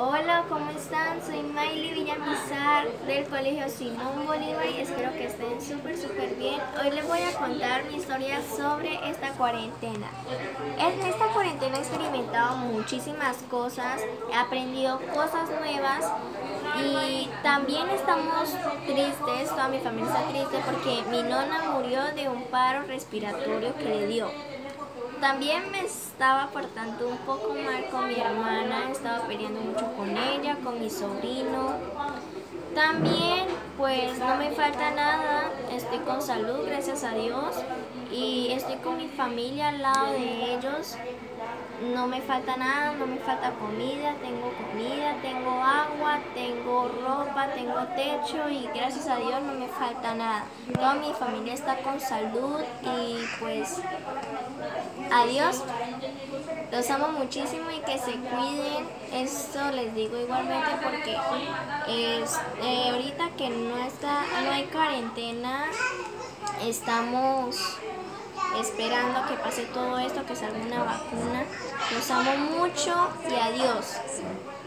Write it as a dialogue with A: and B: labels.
A: Hola, ¿cómo están? Soy Mayli Villamizar del Colegio Simón Bolívar y espero que estén súper bien. Hoy les voy a contar mi historia sobre esta cuarentena. En esta cuarentena he experimentado muchísimas cosas, he aprendido cosas nuevas y también estamos tristes, toda mi familia está triste porque mi nona murió de un paro respiratorio que le dio. También me estaba portando un poco mal con mi hermana, estaba peleando mucho con ella, con mi sobrino. También pues no me falta nada, estoy con salud, gracias a Dios, y estoy con mi familia al lado de ellos. No me falta nada, no me falta comida, tengo agua, tengo ropa, tengo techo y gracias a Dios no me falta nada. Toda mi familia está con salud y pues adiós. Los amo muchísimo y que se cuiden. Esto les digo igualmente porque ahorita que no hay cuarentena, estamos esperando que pase todo esto, que salga una vacuna. Los amo mucho y adiós.